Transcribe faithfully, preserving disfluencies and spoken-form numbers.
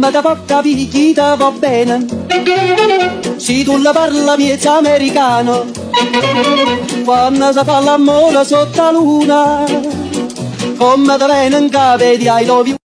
Come te può capire chi te va bene? Se tu la parla miezza americano, quando si fa l'amore sotto la luna, come te viene in capo di I love you.